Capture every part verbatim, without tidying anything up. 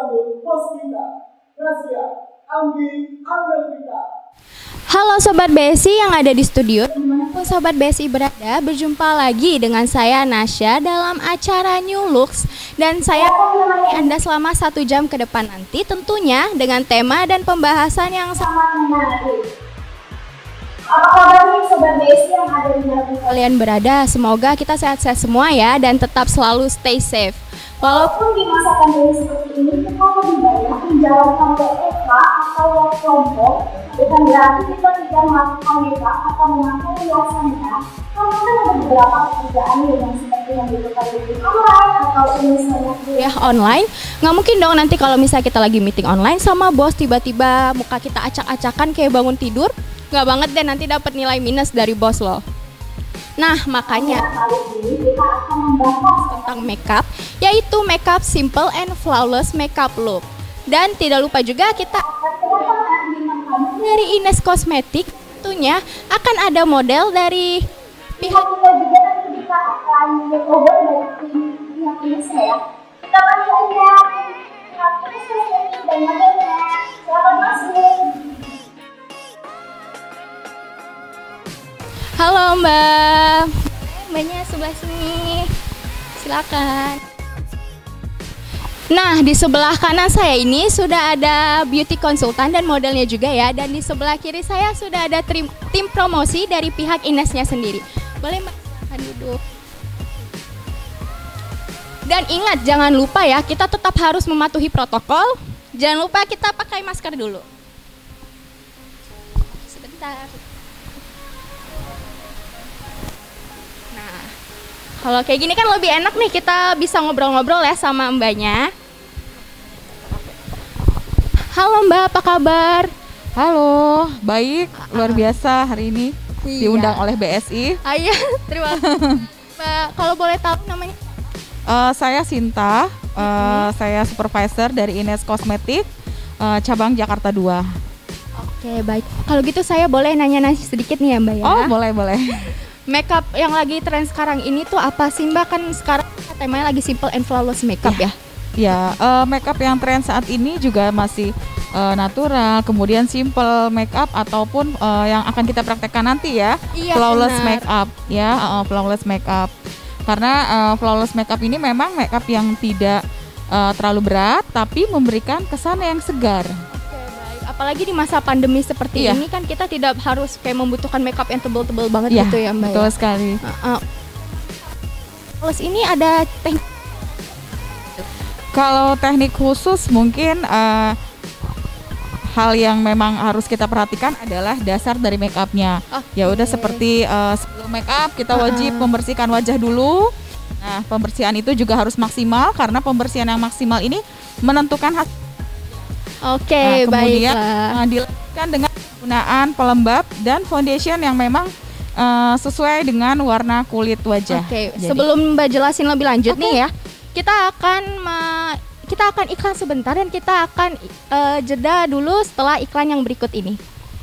satu bos kita, Gracia, Anggi, Amelita. Halo Sobat B S I yang ada di studio, dimanapun Sobat B S I berada, berjumpa lagi dengan saya Nasya dalam acara New Looks. Dan saya akan menemani Anda selama satu jam ke depan nanti, tentunya dengan tema dan pembahasan yang sangat menarik. Apa kabar nih Sobat B S I yang ada di dalam kalian berada? Semoga kita sehat-sehat semua ya, dan tetap selalu stay safe. Walaupun di masa pandemi seperti ini, kita lebih banyak menjalankan W F H atau work from home, bukan berarti kita tidak melakukan makeup atau memakai hiasannya, karena kan ada beberapa pekerjaan yang seperti yang dilakukan di online atau misalnya kuliah online. Nggak mungkin dong nanti kalau misalnya kita lagi meeting online sama bos, tiba-tiba muka kita acak-acakan kayak bangun tidur. Nggak banget deh, nanti dapat nilai minus dari bos loh. Nah, makanya kali ini kita akan membahas tentang makeup, yaitu makeup simple and flawless makeup look. Dan tidak lupa juga kita akan kedatangan bintang tamu dari Ines Cosmetic. Tentunya akan ada model dari pihak kita juga, nanti kita akan makeover dari tim pihak Ines ya. Kita panggil aja pihak Ines Cosmetic dan modelnya. Selamat masuk. Halo Mbak, Mbaknya sebelah sini, silakan. Nah, di sebelah kanan saya ini sudah ada beauty konsultan dan modelnya juga ya. Dan di sebelah kiri saya sudah ada tim, tim promosi dari pihak Inesnya sendiri. Boleh Mbak, silakan duduk. Dan ingat, jangan lupa ya, kita tetap harus mematuhi protokol. Jangan lupa kita pakai masker dulu. Sebentar. Kalau kayak gini kan lebih enak nih, kita bisa ngobrol-ngobrol ya sama mbaknya. Halo Mbak, apa kabar? Halo, baik, luar biasa hari ini iya. diundang oleh B S I. Ah, iya, terima kasih Mbak. Kalau boleh tahu namanya? Uh, saya Sinta, uh, mm-hmm. saya supervisor dari Ines Cosmetic, uh, cabang Jakarta dua. Oke, baik. Kalau gitu saya boleh nanya-nanya sedikit nih ya Mbak ya? Oh, boleh, boleh. Makeup yang lagi tren sekarang ini tuh apa sih Mbak? Kan sekarang temanya lagi simple and flawless makeup ya? Ya, uh, makeup yang tren saat ini juga masih uh, natural, kemudian simple makeup ataupun uh, yang akan kita praktekkan nanti ya, iya, flawless benar. makeup ya, uh, flawless makeup. Karena uh, flawless makeup ini memang makeup yang tidak uh, terlalu berat, tapi memberikan kesan yang segar. Apalagi di masa pandemi seperti iya. ini kan kita tidak harus kayak membutuhkan makeup yang tebel-tebel banget iya, gitu ya Mbak. Betul ya? sekali. Uh, uh. Terus ini ada teknik. Kalau teknik khusus mungkin uh, hal yang memang harus kita perhatikan adalah dasar dari makeupnya. Okay. Ya udah seperti uh, sebelum makeup kita wajib uh-uh. membersihkan wajah dulu. Nah, pembersihan itu juga harus maksimal karena pembersihan yang maksimal ini menentukan hasil. Oke, nah, kemudian baiklah. Uh, dilakukan dengan penggunaan pelembab dan foundation yang memang uh, sesuai dengan warna kulit wajah. Oke, sebelum Mbak jelasin lebih lanjut okay. nih ya, kita akan me- kita akan iklan sebentar dan kita akan uh, jeda dulu setelah iklan yang berikut ini.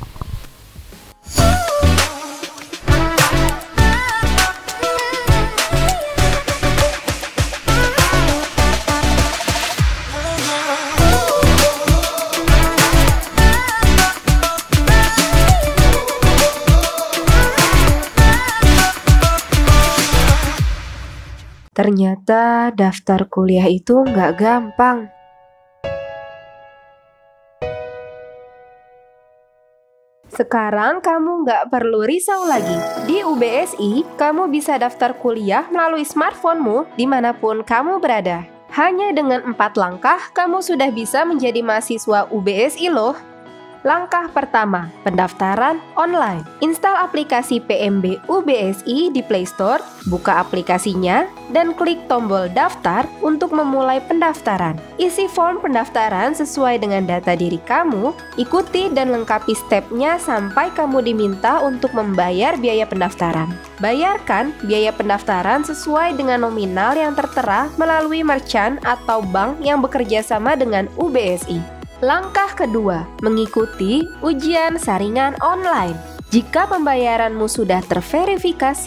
Ternyata daftar kuliah itu nggak gampang. Sekarang kamu nggak perlu risau lagi. Di U B S I, kamu bisa daftar kuliah melalui smartphone-mu dimanapun kamu berada. Hanya dengan empat langkah, kamu sudah bisa menjadi mahasiswa U B S I loh. Langkah pertama, pendaftaran online. Install aplikasi P M B U B S I di Play Store, buka aplikasinya, dan klik tombol daftar untuk memulai pendaftaran. Isi form pendaftaran sesuai dengan data diri kamu, ikuti dan lengkapi stepnya sampai kamu diminta untuk membayar biaya pendaftaran. Bayarkan biaya pendaftaran sesuai dengan nominal yang tertera melalui merchant atau bank yang bekerja sama dengan U B S I. Langkah kedua, mengikuti ujian saringan online. Jika pembayaranmu sudah terverifikasi,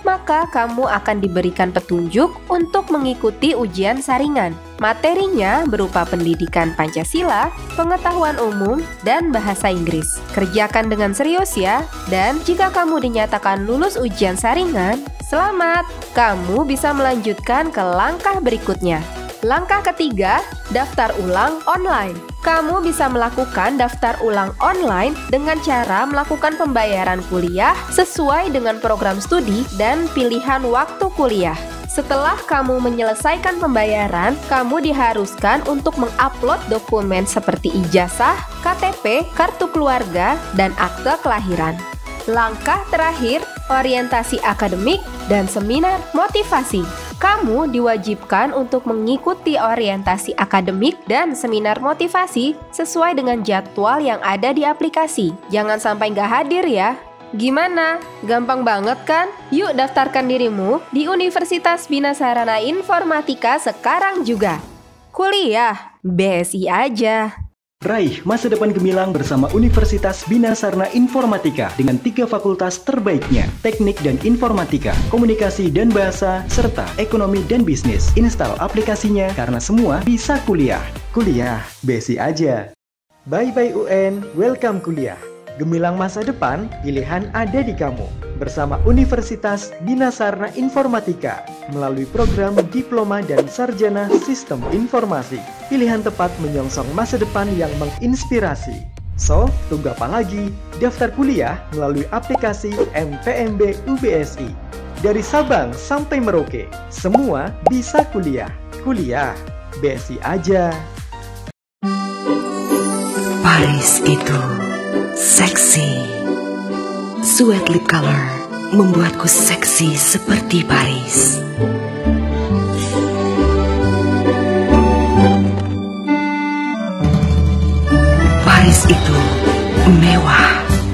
maka kamu akan diberikan petunjuk untuk mengikuti ujian saringan. Materinya berupa pendidikan Pancasila, pengetahuan umum, dan bahasa Inggris. Kerjakan dengan serius ya, dan jika kamu dinyatakan lulus ujian saringan, selamat, kamu bisa melanjutkan ke langkah berikutnya. Langkah ketiga, daftar ulang online. Kamu bisa melakukan daftar ulang online dengan cara melakukan pembayaran kuliah sesuai dengan program studi dan pilihan waktu kuliah. Setelah kamu menyelesaikan pembayaran, kamu diharuskan untuk mengupload dokumen seperti ijazah, K T P, kartu keluarga, dan akte kelahiran. Langkah terakhir, orientasi akademik dan seminar motivasi. Kamu diwajibkan untuk mengikuti orientasi akademik dan seminar motivasi sesuai dengan jadwal yang ada di aplikasi. Jangan sampai nggak hadir ya. Gimana? Gampang banget kan? Yuk daftarkan dirimu di Universitas Bina Sarana Informatika sekarang juga. Kuliah, B S I aja. Raih masa depan gemilang bersama Universitas Bina Sarana Informatika dengan tiga fakultas terbaiknya, Teknik dan Informatika, Komunikasi dan Bahasa, serta Ekonomi dan Bisnis. Install aplikasinya karena semua bisa kuliah. Kuliah, B S I aja. Bye-bye U N, welcome kuliah. Gemilang masa depan, pilihan ada di kamu. Bersama Universitas Bina Sarana Informatika melalui program Diploma dan Sarjana Sistem Informasi. Pilihan tepat menyongsong masa depan yang menginspirasi. So, tunggu apa lagi? Daftar kuliah melalui aplikasi M P M B U B S I. Dari Sabang sampai Merauke, semua bisa kuliah. Kuliah, B S I aja. Paris itu seksi. Sweet lip color membuatku seksi seperti Paris. Paris itu mewah.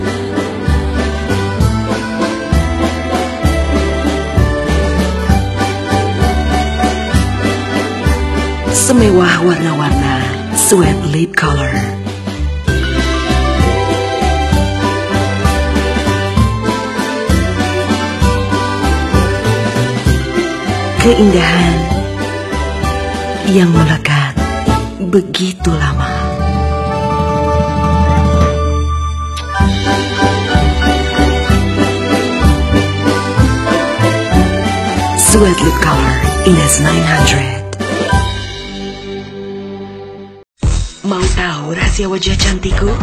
Semewah warna-warna sweet lip color. Keindahan yang melekat begitu lama. Sweet lip color Ines nine hundred. Mau tahu rahasia wajah cantikku?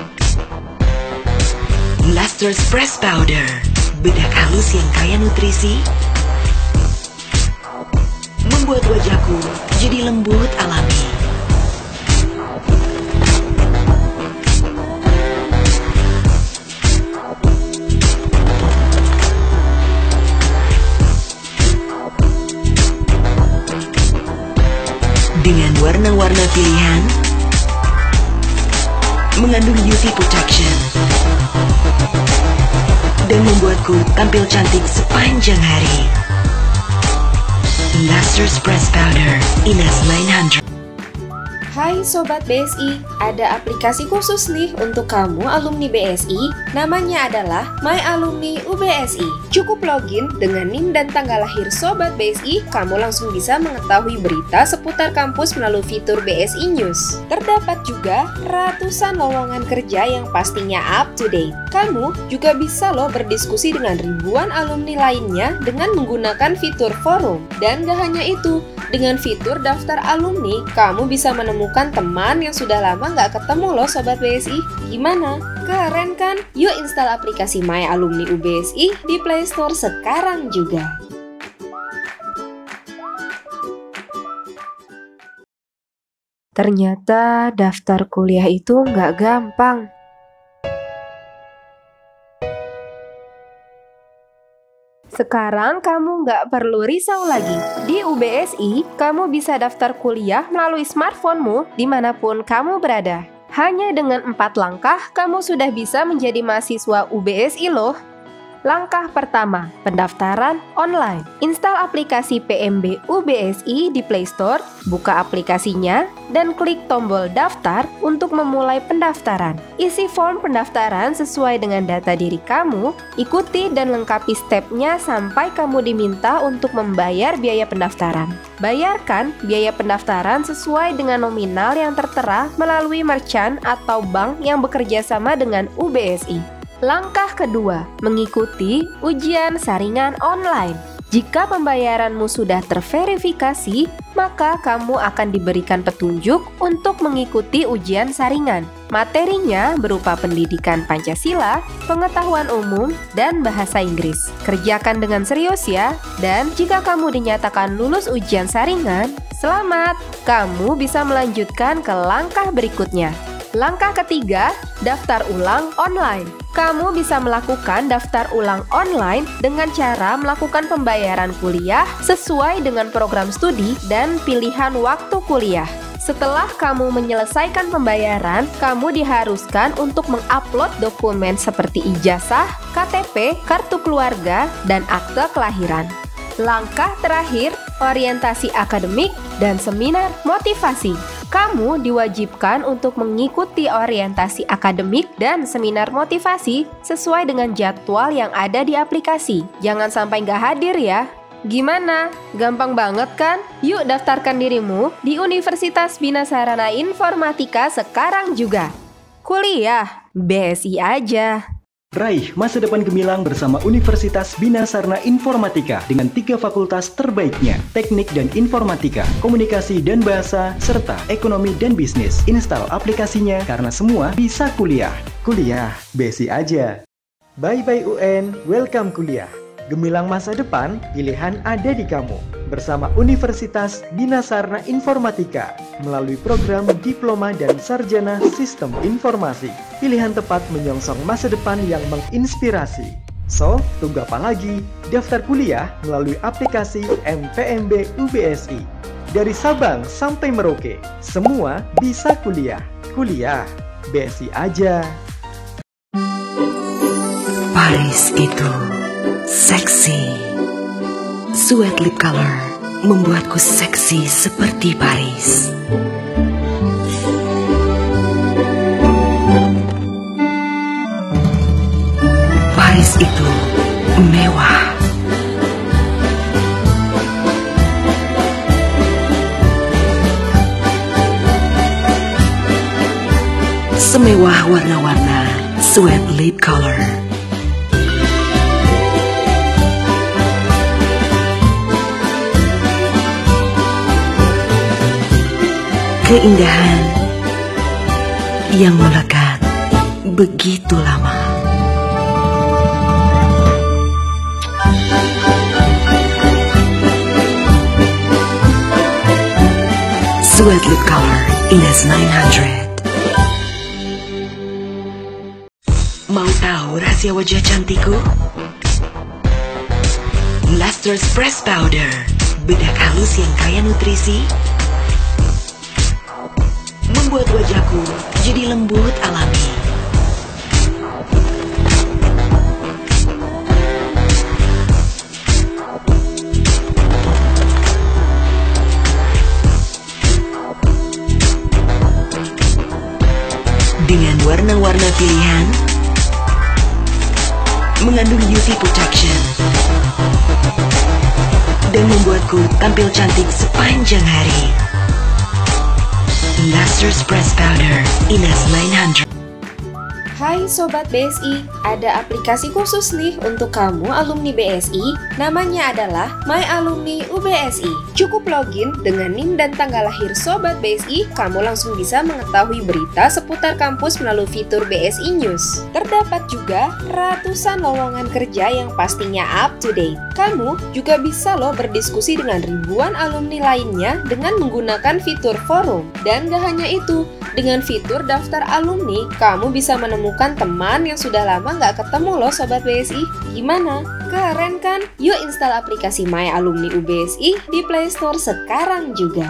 Lustrous Press Powder, bedak halus yang kaya nutrisi, membuat wajahku jadi lembut alami. Dengan warna-warna pilihan, mengandung U V protection, dan membuatku tampil cantik sepanjang hari. Lustrous Press Powder Ines nine hundred. Hai Sobat B S I, ada aplikasi khusus nih untuk kamu alumni B S I, namanya adalah My Alumni U B S I. Cukup login dengan N I M dan tanggal lahir Sobat B S I, kamu langsung bisa mengetahui berita seputar kampus melalui fitur B S I News. Terdapat juga ratusan lowongan kerja yang pastinya up to date. Kamu juga bisa loh berdiskusi dengan ribuan alumni lainnya dengan menggunakan fitur forum. Dan gak hanya itu, dengan fitur daftar alumni, kamu bisa menemukan teman yang sudah lama nggak ketemu loh Sobat B S I. Gimana? Keren kan? Yuk install aplikasi My Alumni U B S I di Play Store sekarang juga. Ternyata daftar kuliah itu nggak gampang. Sekarang kamu nggak perlu risau lagi. Di U B S I, kamu bisa daftar kuliah melalui smartphone-mu dimanapun kamu berada. Hanya dengan empat langkah, kamu sudah bisa menjadi mahasiswa U B S I loh. Langkah pertama, pendaftaran online. Install aplikasi P M B U B S I di Play Store, buka aplikasinya, dan klik tombol daftar untuk memulai pendaftaran. Isi form pendaftaran sesuai dengan data diri kamu, ikuti dan lengkapi stepnya sampai kamu diminta untuk membayar biaya pendaftaran. Bayarkan biaya pendaftaran sesuai dengan nominal yang tertera melalui merchant atau bank yang bekerja sama dengan U B S I. Langkah kedua, mengikuti ujian saringan online. Jika pembayaranmu sudah terverifikasi, maka kamu akan diberikan petunjuk untuk mengikuti ujian saringan. Materinya berupa pendidikan Pancasila, pengetahuan umum, dan bahasa Inggris. Kerjakan dengan serius ya, dan jika kamu dinyatakan lulus ujian saringan, selamat! Kamu bisa melanjutkan ke langkah berikutnya. Langkah ketiga, daftar ulang online. Kamu bisa melakukan daftar ulang online dengan cara melakukan pembayaran kuliah sesuai dengan program studi dan pilihan waktu kuliah. Setelah kamu menyelesaikan pembayaran, kamu diharuskan untuk mengupload dokumen seperti ijazah, K T P, kartu keluarga, dan akte kelahiran. Langkah terakhir, orientasi akademik dan seminar motivasi. Kamu diwajibkan untuk mengikuti orientasi akademik dan seminar motivasi sesuai dengan jadwal yang ada di aplikasi. Jangan sampai nggak hadir ya. Gimana? Gampang banget kan? Yuk daftarkan dirimu di Universitas Bina Sarana Informatika sekarang juga. Kuliah B S I aja. Raih masa depan gemilang bersama Universitas Bina Sarana Informatika dengan tiga fakultas terbaiknya, Teknik dan Informatika, Komunikasi dan Bahasa, serta Ekonomi dan Bisnis. Install aplikasinya karena semua bisa kuliah. Kuliah, B S I aja. Bye-bye U N, welcome kuliah. Gemilang masa depan, pilihan ada di kamu. Bersama Universitas Bina Sarana Informatika melalui program Diploma dan Sarjana Sistem Informasi. Pilihan tepat menyongsong masa depan yang menginspirasi. So, tunggu apa lagi? Daftar kuliah melalui aplikasi M P M B U B S I. Dari Sabang sampai Merauke, semua bisa kuliah. Kuliah, B S I aja. Paris itu seksi. Sweat lip color membuatku seksi seperti Paris. Paris itu mewah. Semewah warna-warna sweat lip color. Keindahan yang melekat begitu lama. Sweat lip color Ines nine hundred. Mau tahu rahasia wajah cantikku? Luster's Press Powder, bedak halus yang kaya nutrisi, membuat wajahku jadi lembut alami. Dengan warna-warna pilihan, mengandung U V protection, dan membuatku tampil cantik sepanjang hari. Luster's Press Powder Ines nine hundred. Hai Sobat B S I, ada aplikasi khusus nih untuk kamu alumni B S I, namanya adalah My Alumni U B S I. Cukup login dengan N I M dan tanggal lahir Sobat B S I, kamu langsung bisa mengetahui berita seputar kampus melalui fitur B S I News. Terdapat juga ratusan lowongan kerja yang pastinya up to date. Kamu juga bisa loh berdiskusi dengan ribuan alumni lainnya dengan menggunakan fitur forum. Dan gak hanya itu, dengan fitur daftar alumni, kamu bisa menemukan teman yang sudah lama nggak ketemu loh Sobat B S I. Gimana? Keren kan? Yuk install aplikasi My Alumni U B S I di Play Store sekarang juga.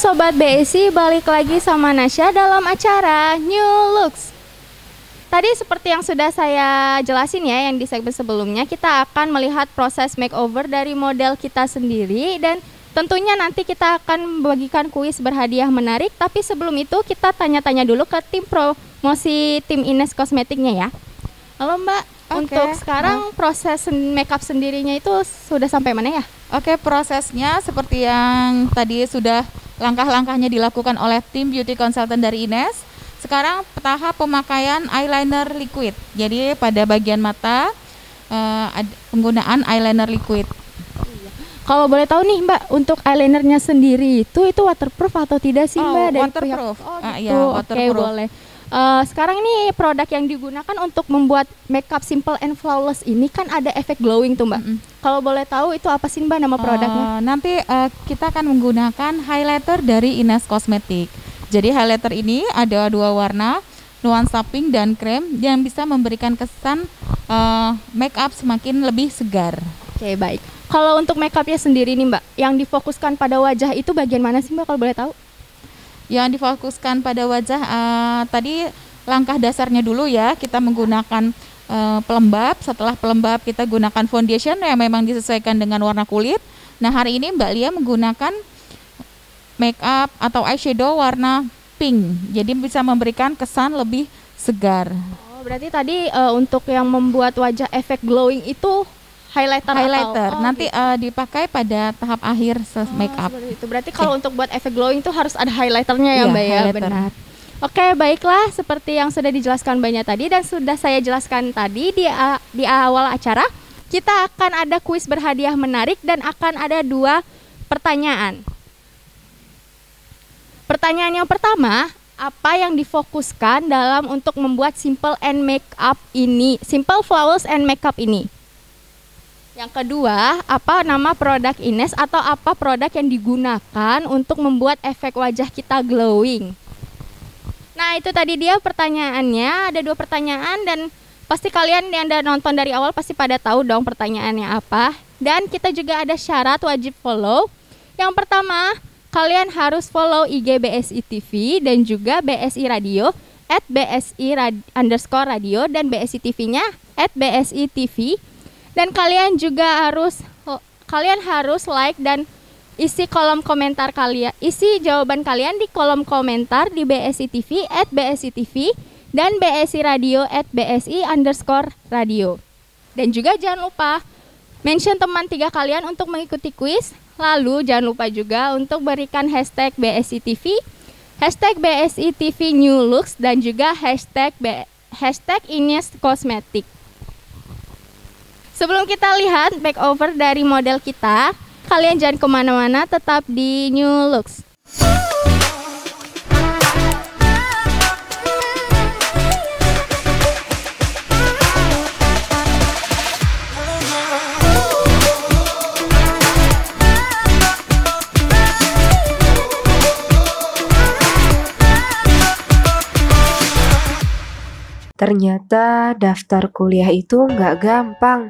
Sobat B S I, balik lagi sama Nasya dalam acara New Looks. Tadi seperti yang sudah saya jelasin ya, yang di segmen sebelumnya, kita akan melihat proses makeover dari model kita sendiri. Dan tentunya nanti kita akan membagikan kuis berhadiah menarik. Tapi sebelum itu kita tanya-tanya dulu ke tim promosi tim Ines Kosmetiknya ya. Halo Mbak, okay. Untuk sekarang proses makeup sendirinya itu sudah sampai mana ya? Oke, prosesnya seperti yang tadi sudah langkah-langkahnya dilakukan oleh tim beauty consultant dari Ines. Sekarang tahap pemakaian eyeliner liquid. Jadi pada bagian mata uh, penggunaan eyeliner liquid. Kalau boleh tahu nih Mbak, untuk eyelinernya sendiri itu itu waterproof atau tidak sih Mbak? Oh, dari waterproof. Pihak... Oh, ah, gitu. iya, Oke, waterproof. boleh. Uh, sekarang ini produk yang digunakan untuk membuat makeup simple and flawless ini kan ada efek glowing tuh Mbak. Mm-hmm. Kalau boleh tahu itu apa sih Mbak nama produknya? Uh, nanti uh, kita akan menggunakan highlighter dari Ines Kosmetik. Jadi highlighter ini ada dua warna, nuansa pink dan krem, yang bisa memberikan kesan uh, makeup semakin lebih segar. Oke, baik. Kalau untuk makeupnya sendiri nih Mbak, yang difokuskan pada wajah itu bagian mana sih Mbak kalau boleh tahu? Yang difokuskan pada wajah uh, tadi langkah dasarnya dulu ya, kita menggunakan uh, pelembab. Setelah pelembab kita gunakan foundation yang memang disesuaikan dengan warna kulit. Nah hari ini Mbak Lia menggunakan makeup atau eyeshadow warna pink, jadi bisa memberikan kesan lebih segar. Oh, berarti tadi uh, untuk yang membuat wajah efek glowing itu highlighter, highlighter. atau oh, nanti gitu. uh, dipakai pada tahap akhir se makeup. Oh, itu berarti kalau okay. untuk buat efek glowing itu harus ada highlighternya ya, iya, Mbak ya, highlighter. Benar. Oke, baiklah, seperti yang sudah dijelaskan banyak tadi dan sudah saya jelaskan tadi di uh, di awal acara, kita akan ada kuis berhadiah menarik dan akan ada dua pertanyaan. Pertanyaan yang pertama, apa yang difokuskan dalam untuk membuat simple and makeup ini, simple flawless and makeup ini? Yang kedua, apa nama produk Ines atau apa produk yang digunakan untuk membuat efek wajah kita glowing? Nah, itu tadi dia pertanyaannya, ada dua pertanyaan dan pasti kalian yang udah nonton dari awal pasti pada tahu dong pertanyaannya apa. Dan kita juga ada syarat wajib follow. Yang pertama, kalian harus follow I G B S I T V dan juga B S I Radio at B S I rad, underscore radio dan B S I T V-nya at B S I T V. Dan kalian juga harus kalian harus like dan isi kolom komentar kalian, isi jawaban kalian di kolom komentar di B S I T V at B S I T V dan B S I Radio at B S I underscore radio. Dan juga jangan lupa mention teman tiga kalian untuk mengikuti kuis. Lalu jangan lupa juga untuk berikan hashtag B S I T V, hashtag B S I T V New Looks, dan juga hashtag, B, hashtag Ines Kosmetik. Sebelum kita lihat makeover dari model kita, kalian jangan kemana-mana, tetap di New Looks. Ternyata daftar kuliah itu nggak gampang.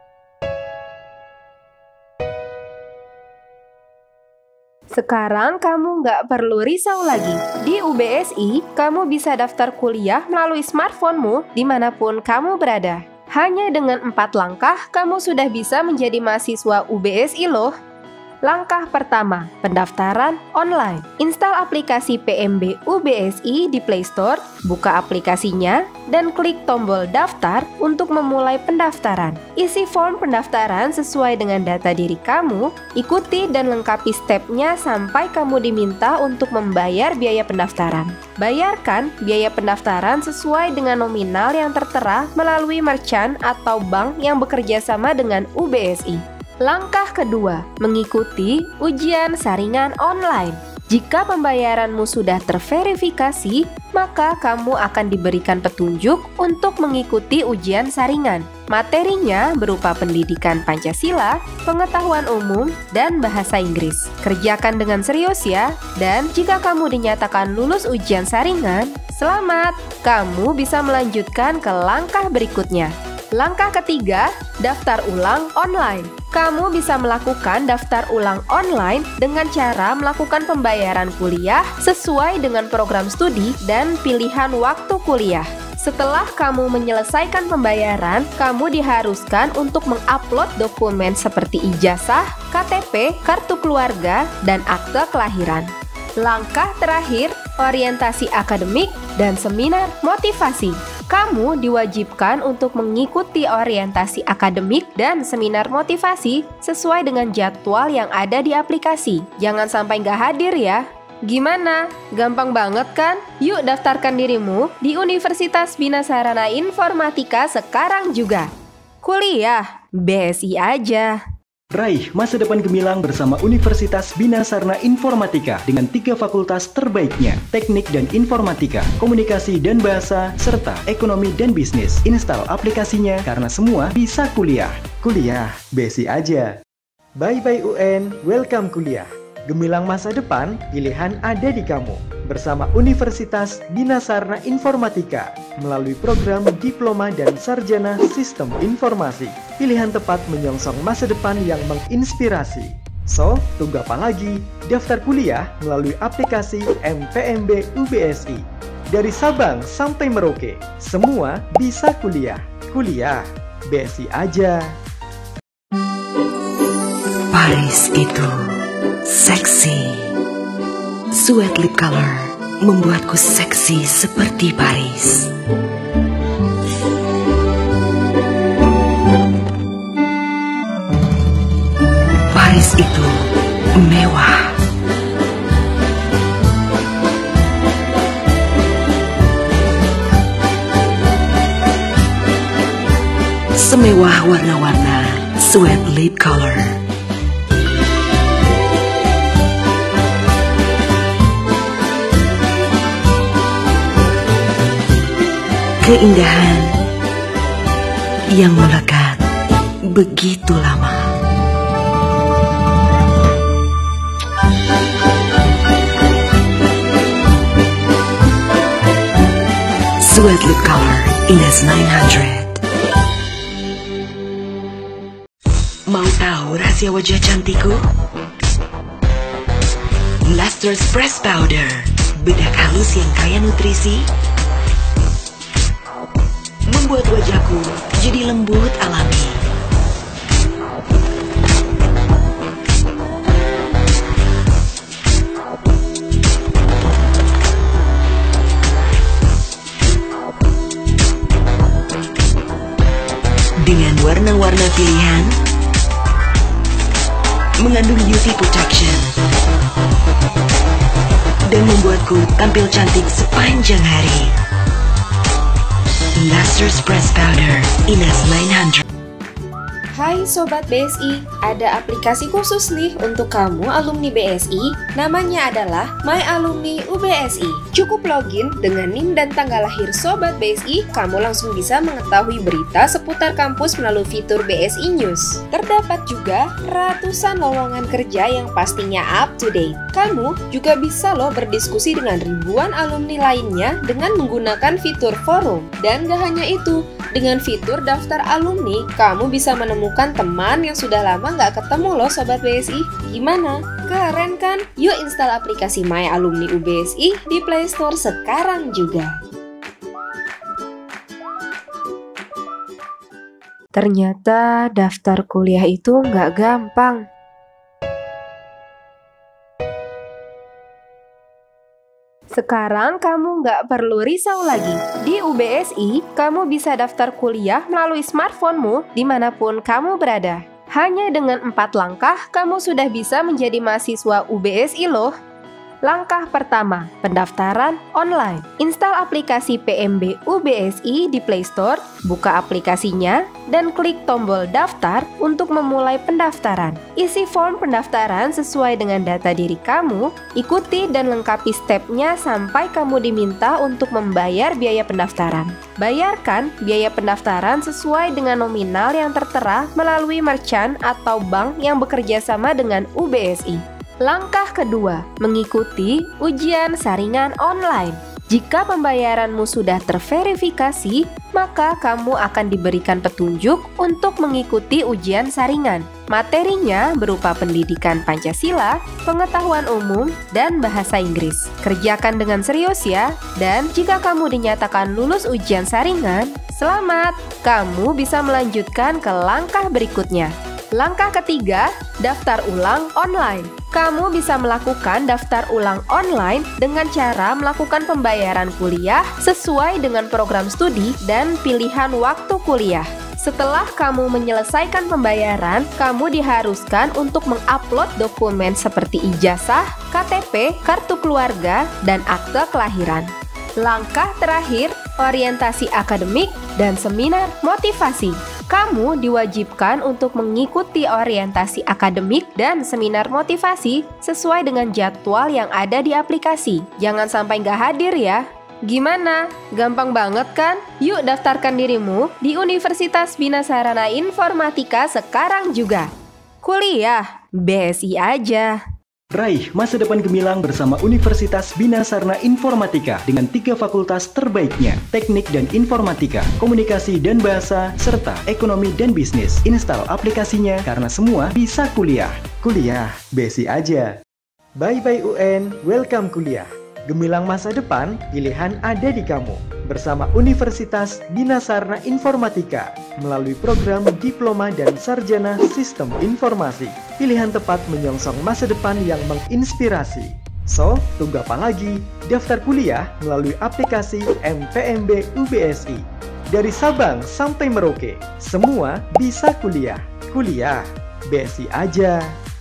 Sekarang kamu nggak perlu risau lagi. Di U B S I, kamu bisa daftar kuliah melalui smartphone-mu dimanapun kamu berada. Hanya dengan empat langkah, kamu sudah bisa menjadi mahasiswa U B S I loh. Langkah pertama, pendaftaran online. Install aplikasi P M B U B S I di Play Store, buka aplikasinya, dan klik tombol daftar untuk memulai pendaftaran. Isi form pendaftaran sesuai dengan data diri kamu, ikuti dan lengkapi stepnya sampai kamu diminta untuk membayar biaya pendaftaran. Bayarkan biaya pendaftaran sesuai dengan nominal yang tertera melalui merchant atau bank yang bekerja sama dengan U B S I. Langkah kedua, mengikuti ujian saringan online. Jika pembayaranmu sudah terverifikasi, maka kamu akan diberikan petunjuk untuk mengikuti ujian saringan. Materinya berupa pendidikan Pancasila, pengetahuan umum, dan bahasa Inggris. Kerjakan dengan serius ya, dan jika kamu dinyatakan lulus ujian saringan, selamat! Kamu bisa melanjutkan ke langkah berikutnya. Langkah ketiga, daftar ulang online. Kamu bisa melakukan daftar ulang online dengan cara melakukan pembayaran kuliah sesuai dengan program studi dan pilihan waktu kuliah. Setelah kamu menyelesaikan pembayaran, kamu diharuskan untuk mengupload dokumen seperti ijazah, K T P, kartu keluarga, dan akte kelahiran. Langkah terakhir, orientasi akademik dan seminar motivasi. Kamu diwajibkan untuk mengikuti orientasi akademik dan seminar motivasi sesuai dengan jadwal yang ada di aplikasi. Jangan sampai nggak hadir ya. Gimana? Gampang banget kan? Yuk daftarkan dirimu di Universitas Bina Sarana Informatika sekarang juga. Kuliah B S I aja. Raih masa depan gemilang bersama Universitas Bina Sarana Informatika dengan tiga fakultas terbaiknya, Teknik dan Informatika, Komunikasi dan Bahasa, serta Ekonomi dan Bisnis. Install aplikasinya karena semua bisa kuliah. Kuliah, B S I aja. Bye-bye U N, welcome kuliah. Gemilang masa depan, pilihan ada di kamu. Bersama Universitas Bina Sarana Informatika melalui program Diploma dan Sarjana Sistem Informasi. Pilihan tepat menyongsong masa depan yang menginspirasi. So, tunggu apa lagi? Daftar kuliah melalui aplikasi M P M B U B S I. Dari Sabang sampai Merauke, semua bisa kuliah. Kuliah, B S I aja. Paris itu seksi. Sweet lip color membuatku seksi seperti Paris. Paris itu mewah. Semewah warna-warna sweet lip color. Keindahan yang melekat begitu lama. Sweet lip color Ines nine hundred. Mau tahu rahasia wajah cantikku? Lustrous Press Powder, bedak halus yang kaya nutrisi, membuat wajahku jadi lembut alami. Dengan warna-warna pilihan, mengandung U V protection, dan membuatku tampil cantik sepanjang hari. Lustrous Press Powder Ines nine hundred. Hai Sobat B S I, ada aplikasi khusus nih untuk kamu alumni B S I, namanya adalah My Alumni U B S I. Cukup login dengan N I M dan tanggal lahir Sobat B S I, kamu langsung bisa mengetahui berita seputar kampus melalui fitur B S I News. Terdapat juga ratusan lowongan kerja yang pastinya up to date. Kamu juga bisa loh berdiskusi dengan ribuan alumni lainnya dengan menggunakan fitur forum. Dan gak hanya itu, dengan fitur daftar alumni, kamu bisa menemukan teman yang sudah lama nggak ketemu loh Sobat B S I. Gimana? Keren kan? Yuk install aplikasi My Alumni U B S I di Play Store sekarang juga. Ternyata daftar kuliah itu nggak gampang. Sekarang kamu nggak perlu risau lagi. Di U B S I, kamu bisa daftar kuliah melalui smartphone-mu dimanapun kamu berada. Hanya dengan empat langkah, kamu sudah bisa menjadi mahasiswa U B S I loh. Langkah pertama, pendaftaran online. Install aplikasi P M B U B S I di Play Store, buka aplikasinya, dan klik tombol daftar untuk memulai pendaftaran. Isi form pendaftaran sesuai dengan data diri kamu, ikuti dan lengkapi stepnya sampai kamu diminta untuk membayar biaya pendaftaran. Bayarkan biaya pendaftaran sesuai dengan nominal yang tertera melalui merchant atau bank yang bekerja sama dengan U B S I. Langkah kedua, mengikuti ujian saringan online. Jika pembayaranmu sudah terverifikasi, maka kamu akan diberikan petunjuk untuk mengikuti ujian saringan. Materinya berupa pendidikan Pancasila, pengetahuan umum, dan bahasa Inggris. Kerjakan dengan serius ya, dan jika kamu dinyatakan lulus ujian saringan, selamat! Kamu bisa melanjutkan ke langkah berikutnya. Langkah ketiga, daftar ulang online. Kamu bisa melakukan daftar ulang online dengan cara melakukan pembayaran kuliah sesuai dengan program studi dan pilihan waktu kuliah. Setelah kamu menyelesaikan pembayaran, kamu diharuskan untuk mengupload dokumen seperti ijazah, K T P, kartu keluarga, dan akte kelahiran. Langkah terakhir, orientasi akademik dan seminar motivasi. Kamu diwajibkan untuk mengikuti orientasi akademik dan seminar motivasi sesuai dengan jadwal yang ada di aplikasi. Jangan sampai nggak hadir ya. Gimana? Gampang banget kan? Yuk daftarkan dirimu di Universitas Bina Sarana Informatika sekarang juga. Kuliah B S I aja. Raih masa depan gemilang bersama Universitas Bina Sarana Informatika dengan tiga fakultas terbaiknya, Teknik dan Informatika, Komunikasi dan Bahasa, serta Ekonomi dan Bisnis. Install aplikasinya karena semua bisa kuliah. Kuliah, B S I aja. Bye-bye U N, welcome kuliah. Gemilang masa depan, pilihan ada di kamu. Bersama Universitas Bina Sarana Informatika melalui program Diploma dan Sarjana Sistem Informasi. Pilihan tepat menyongsong masa depan yang menginspirasi. So, tunggu apa lagi? Daftar kuliah melalui aplikasi M P M B U B S I. Dari Sabang sampai Merauke, semua bisa kuliah. Kuliah, B S I aja.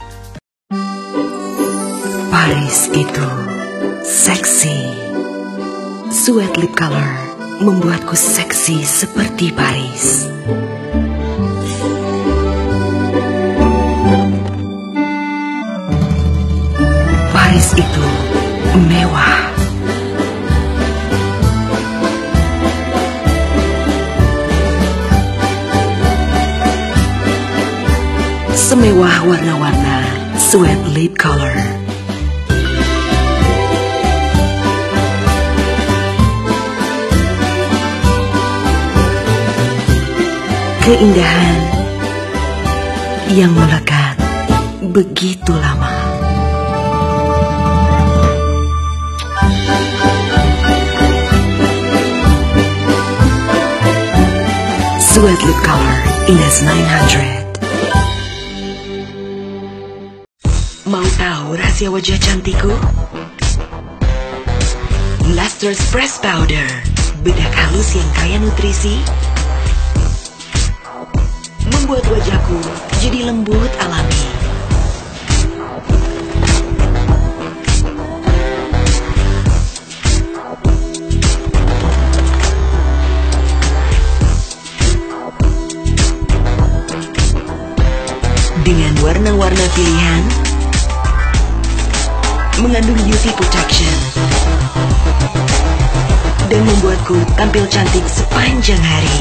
Paris itu seksi. Sweet lip color membuatku seksi seperti Paris. Paris itu mewah. Semewah warna-warna sweet lip color. Keindahan yang melekat begitu lama. Sweet lip color Ines nine hundred. Mau tahu rahasia wajah cantikku? Lustrous Press Powder, bedak halus yang kaya nutrisi, membuat wajahku jadi lembut alami. Dengan warna-warna pilihan, mengandung U V protection, dan membuatku tampil cantik sepanjang hari.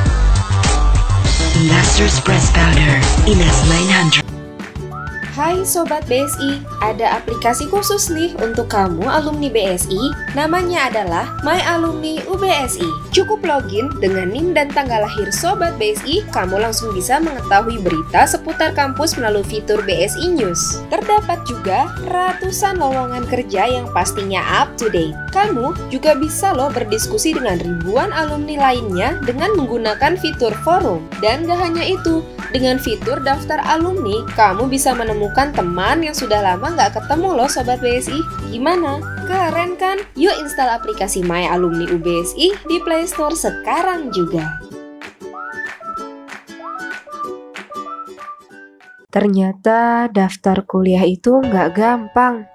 Lustrous Press Powder Ines nine hundred. Hai Sobat B S I, ada aplikasi khusus nih untuk kamu alumni B S I, namanya adalah My Alumni U B S I. Cukup login dengan N I M dan tanggal lahir Sobat B S I, kamu langsung bisa mengetahui berita seputar kampus melalui fitur B S I News. Terdapat juga ratusan lowongan kerja yang pastinya up to date. Kamu juga bisa loh berdiskusi dengan ribuan alumni lainnya dengan menggunakan fitur forum. Dan gak hanya itu, dengan fitur daftar alumni, kamu bisa menemukan teman yang sudah lama nggak ketemu loh Sobat B S I. Gimana? Keren kan? Yuk install aplikasi My Alumni U B S I di Play Store sekarang juga. Ternyata daftar kuliah itu nggak gampang.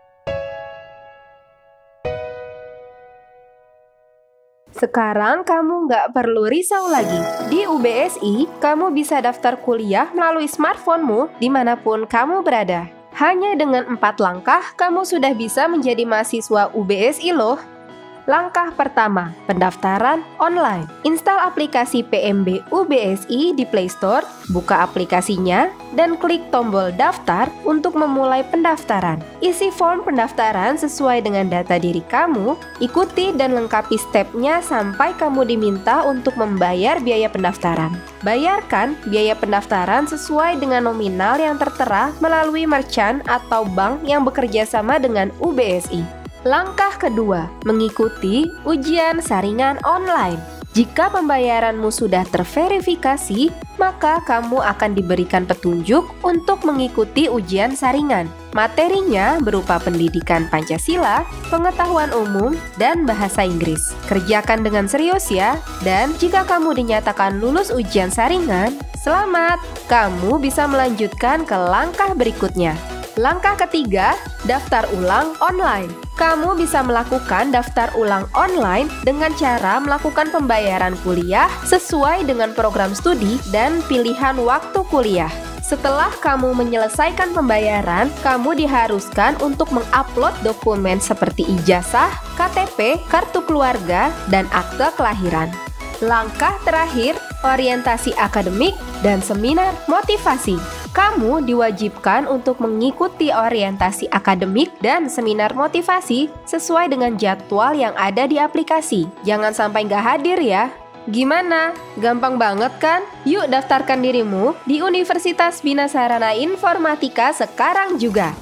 Sekarang kamu nggak perlu risau lagi. Di U B S I, kamu bisa daftar kuliah melalui smartphone-mu dimanapun kamu berada. Hanya dengan empat langkah, kamu sudah bisa menjadi mahasiswa U B S I loh. Langkah pertama, pendaftaran online. Install aplikasi P M B U B S I di Play Store, buka aplikasinya, dan klik tombol daftar untuk memulai pendaftaran. Isi form pendaftaran sesuai dengan data diri kamu, ikuti dan lengkapi stepnya sampai kamu diminta untuk membayar biaya pendaftaran. Bayarkan biaya pendaftaran sesuai dengan nominal yang tertera melalui merchant atau bank yang bekerja sama dengan U B S I. Langkah kedua, mengikuti ujian saringan online. Jika pembayaranmu sudah terverifikasi, maka kamu akan diberikan petunjuk untuk mengikuti ujian saringan. Materinya berupa pendidikan Pancasila, pengetahuan umum, dan bahasa Inggris. Kerjakan dengan serius ya, dan jika kamu dinyatakan lulus ujian saringan, selamat! Kamu bisa melanjutkan ke langkah berikutnya. Langkah ketiga, daftar ulang online. Kamu bisa melakukan daftar ulang online dengan cara melakukan pembayaran kuliah sesuai dengan program studi dan pilihan waktu kuliah. Setelah kamu menyelesaikan pembayaran, kamu diharuskan untuk mengupload dokumen seperti ijazah, K T P, kartu keluarga, dan akte kelahiran. Langkah terakhir, orientasi akademik dan seminar motivasi. Kamu diwajibkan untuk mengikuti orientasi akademik dan seminar motivasi sesuai dengan jadwal yang ada di aplikasi. Jangan sampai nggak hadir ya. Gimana? Gampang banget kan? Yuk daftarkan dirimu di Universitas Bina Sarana Informatika sekarang juga.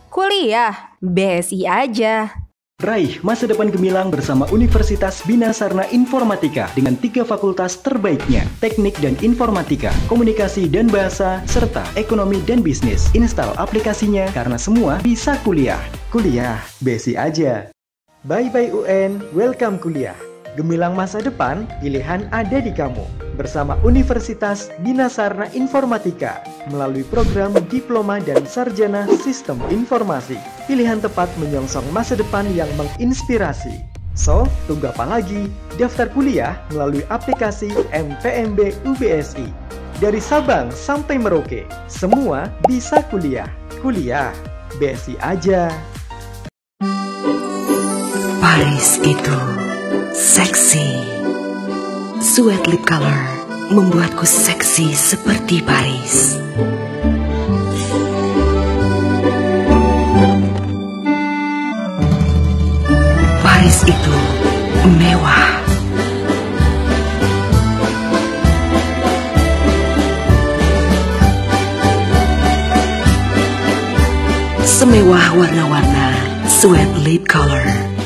Kuliah B S I aja. Raih masa depan gemilang bersama Universitas Bina Sarana Informatika dengan tiga fakultas terbaiknya, Teknik dan Informatika, Komunikasi dan Bahasa, serta Ekonomi dan Bisnis. Install aplikasinya karena semua bisa kuliah. Kuliah, B S I aja. Bye-bye U N, welcome kuliah. Gemilang masa depan, pilihan ada di kamu. Bersama Universitas Bina Sarana Informatika melalui program Diploma dan Sarjana Sistem Informasi. Pilihan tepat menyongsong masa depan yang menginspirasi. So, tunggu apa lagi? Daftar kuliah melalui aplikasi M P M B U B S I. Dari Sabang sampai Merauke, semua bisa kuliah. Kuliah, B S I aja. Paris itu seksi. Sweat lip color membuatku seksi seperti Paris. Paris itu mewah. Semewah warna-warna sweat lip color.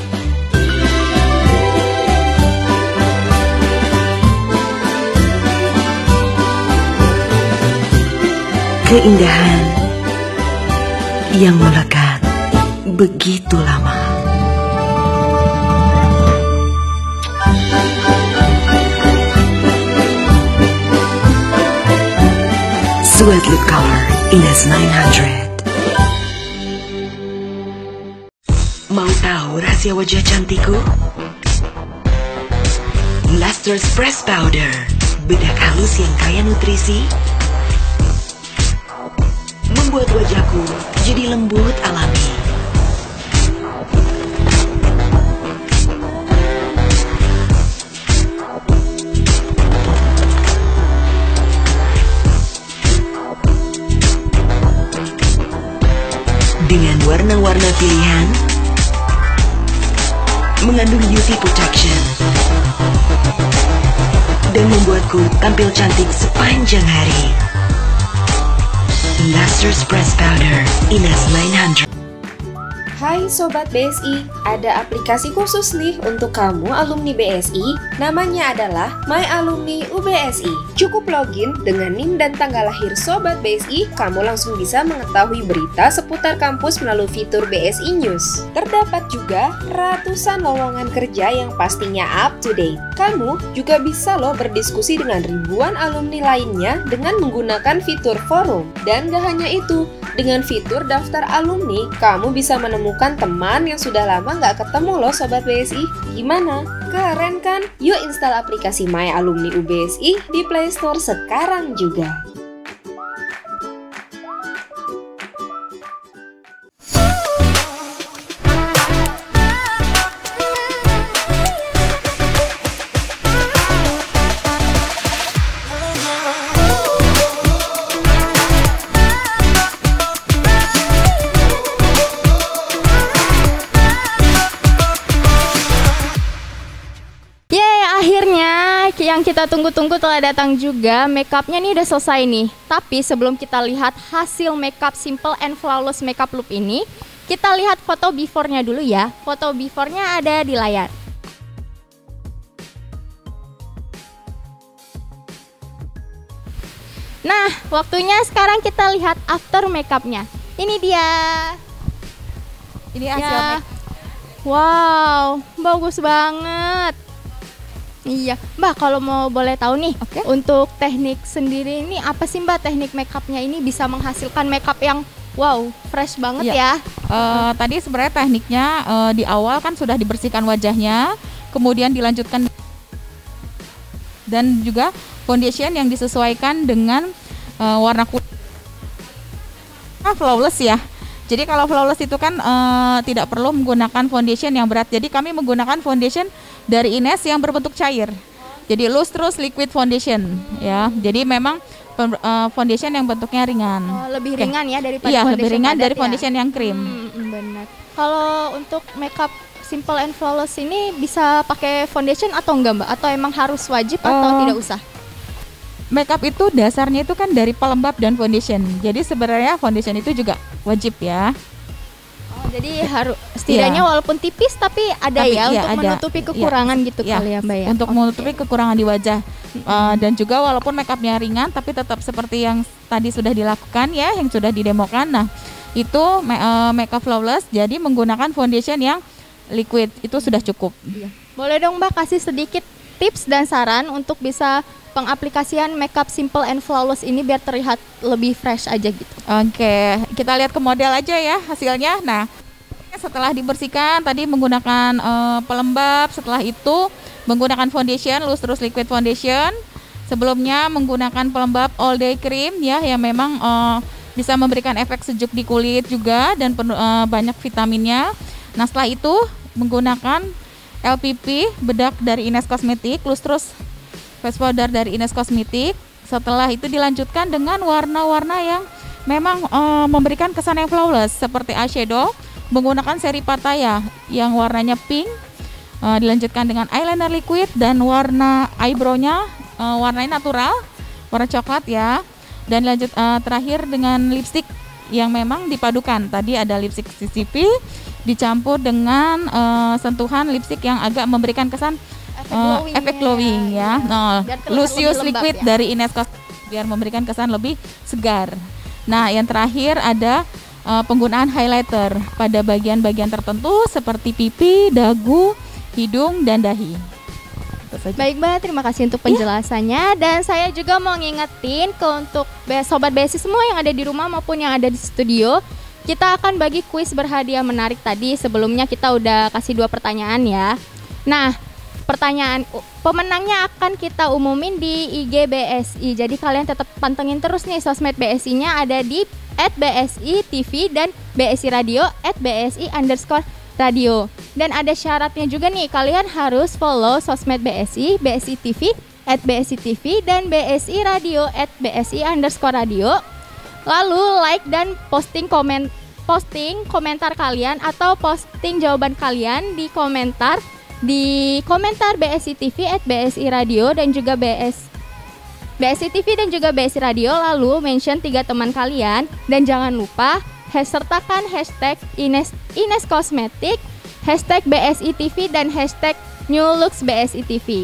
Keindahan yang melekat begitu lama. Sweat lip color Ines nine hundred. Mau tahu rahasia wajah cantikku? Lustrous Press Powder, bedak halus yang kaya nutrisi, membuat wajahku jadi lembut alami. Dengan warna-warna pilihan, mengandung U V protection, dan membuatku tampil cantik sepanjang hari. Lustrous Press Powder Ines nine hundred. Hai Sobat B S I, ada aplikasi khusus nih untuk kamu alumni B S I, namanya adalah My Alumni U B S I. Cukup login dengan N I M dan tanggal lahir Sobat B S I, kamu langsung bisa mengetahui berita seputar kampus melalui fitur B S I News. Terdapat juga ratusan lowongan kerja yang pastinya up to date. Kamu juga bisa loh berdiskusi dengan ribuan alumni lainnya dengan menggunakan fitur forum. Dan gak hanya itu, dengan fitur daftar alumni, kamu bisa menemukan teman yang sudah lama nggak ketemu loh Sobat B S I. Gimana? Keren kan? Yuk install aplikasi My Alumni U B S I di Play Store sekarang juga. kita tunggu-tunggu telah datang juga. Makeupnya nih udah selesai nih. Tapi sebelum kita lihat hasil makeup simple and flawless makeup look ini, kita lihat foto before-nya dulu ya. Foto before-nya ada di layar. Nah, waktunya sekarang kita lihat after makeupnya. Ini dia. Ini hasil Ya. make- Wow, bagus banget. Iya, Mbak, kalau mau boleh tahu nih, Oke. untuk teknik sendiri ini apa sih Mbak, teknik makeupnya ini bisa menghasilkan makeup yang wow, fresh banget Iya. ya? Eh, tadi sebenarnya tekniknya eh, di awal kan sudah dibersihkan wajahnya, kemudian dilanjutkan dan juga foundation yang disesuaikan dengan eh, warna kulit. Nah, flawless ya. Jadi kalau flawless itu kan eh, tidak perlu menggunakan foundation yang berat. Jadi kami menggunakan foundation dari Ines yang berbentuk cair. Jadi lustrous liquid foundation ya. Jadi memang pem- eh, foundation yang bentuknya ringan. Oh, lebih Oke. ringan ya daripada Iya, foundation lebih ringan padat dari ya? foundation yang krim. Hmm, hmm, benar. Kalau untuk makeup simple and flawless ini bisa pakai foundation atau enggak Mbak? Atau emang harus wajib atau Eh, tidak usah? Makeup itu dasarnya itu kan dari pelembab dan foundation. Jadi sebenarnya foundation itu juga wajib ya. Oh, jadi harus setidaknya Iya. walaupun tipis tapi ada Tapi ya iya, untuk ada. menutupi kekurangan gitu Iya, kali ya Mbak ya. Untuk Oke. menutupi kekurangan di wajah. Uh, dan juga walaupun makeupnya ringan tapi tetap seperti yang tadi sudah dilakukan ya, yang sudah didemokan. Nah, itu ma- uh, makeup flawless jadi menggunakan foundation yang liquid itu sudah cukup. Boleh dong Mbak kasih sedikit tips dan saran untuk bisa pengaplikasian makeup simple and flawless ini biar terlihat lebih fresh aja gitu. Oke, kita lihat ke model aja ya hasilnya. Nah, setelah dibersihkan tadi menggunakan eh, pelembab, setelah itu menggunakan foundation, lustrous liquid foundation. Sebelumnya menggunakan pelembab all day cream ya, yang memang eh, bisa memberikan efek sejuk di kulit juga dan penuh, eh, banyak vitaminnya. Nah, setelah itu menggunakan L P P bedak dari Ines Cosmetics, lustrous face powder dari Ines Cosmetics. Setelah itu dilanjutkan dengan warna-warna yang memang eh, memberikan kesan yang flawless seperti eyeshadow menggunakan seri Pattaya yang warnanya pink. Eh, dilanjutkan dengan eyeliner liquid dan warna eyebrow-nya eh, warnanya natural, warna coklat ya. Dan lanjut eh, terakhir dengan lipstick yang memang dipadukan. Tadi ada lipstick C C P dicampur dengan eh, sentuhan lipstick yang agak memberikan kesan Efek Uh, glowing efek glowing ya. Nah, Biar kelihatan Lucius lebih lembab liquid ya. dari Ines Cosmetics biar memberikan kesan lebih segar. Nah, yang terakhir ada uh, penggunaan highlighter pada bagian-bagian tertentu seperti pipi, dagu, hidung dan dahi. Itu saja. Baik Mbak, terima kasih untuk penjelasannya. Dan saya juga mau ngingetin ke untuk be- Sobat B S I semua yang ada di rumah maupun yang ada di studio, kita akan bagi kuis berhadiah menarik tadi. Sebelumnya kita udah kasih dua pertanyaan ya. Nah, pertanyaan u- pemenangnya akan kita umumin di I G B S I. Jadi kalian tetap pantengin terus nih sosmed B S I-nya ada di at B S I T V dan B S I Radio at B S I underscore radio. Dan ada syaratnya juga nih, kalian harus follow sosmed B S I, B S I T V at B S I T V dan B S I Radio at B S I underscore radio. Lalu like dan posting komen posting komentar kalian atau posting jawaban kalian di komentar di komentar B S I T V at B S I Radio dan juga B S B S I T V dan juga B S I Radio, lalu mention tiga teman kalian dan jangan lupa has- sertakan hashtag Ines Ines Cosmetics, hashtag B S I T V dan hashtag New Looks B S I T V.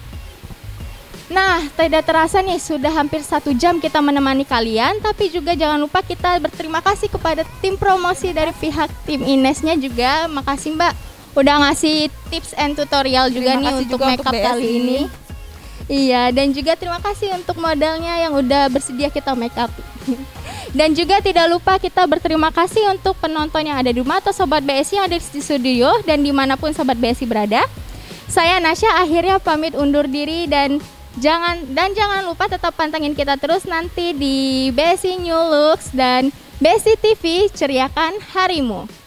Nah, tidak terasa nih sudah hampir satu jam kita menemani kalian, tapi juga jangan lupa kita berterima kasih kepada tim promosi dari pihak tim Inesnya juga. Makasih Mbak udah ngasih tips and tutorial juga Terima nih kasih untuk juga makeup untuk B S I. kali ini. Iya, dan juga terima kasih untuk modelnya yang udah bersedia kita makeup. Dan juga tidak lupa kita berterima kasih untuk penonton yang ada di rumah atau Sobat B S I yang ada di studio dan dimanapun Sobat B S I berada. Saya Nasya akhirnya pamit undur diri dan jangan dan jangan lupa tetap pantengin kita terus nanti di B S I New Looks dan B S I T V, ceriakan harimu.